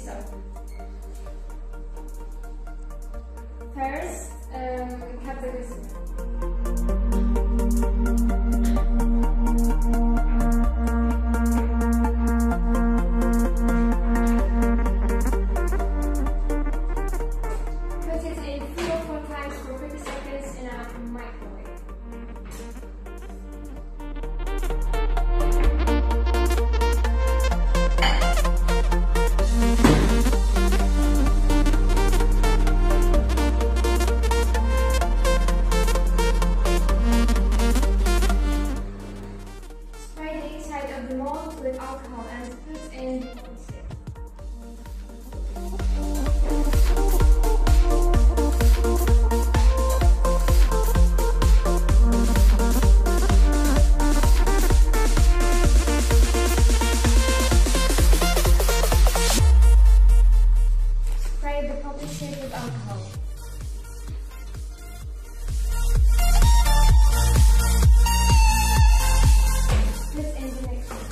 soap. First, cut the recipe. Put it in 3 or 4 times for 30 seconds in a microwave. Spray the inside of the mold with alcohol and put in the stick. Spray the poppy stick with alcohol. Put in the mixture.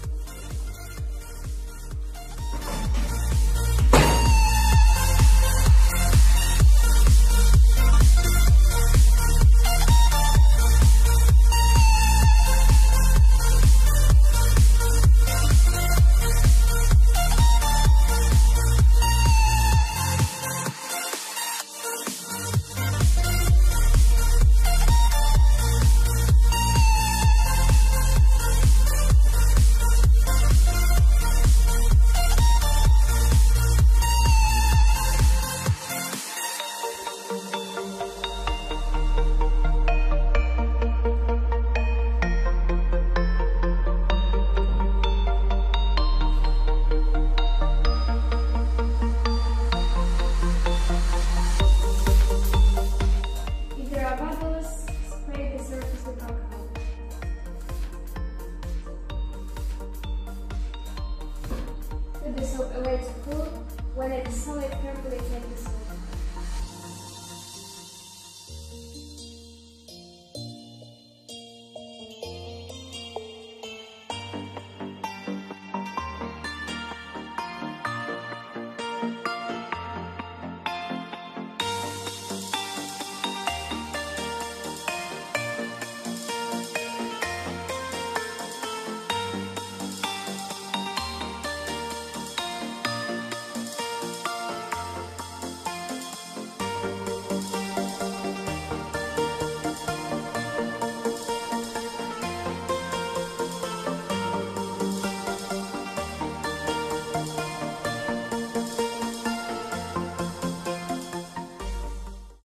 If there are bubbles, spray the surface with alcohol. Put the soap away to cool. When it is solid, carefully take the soap.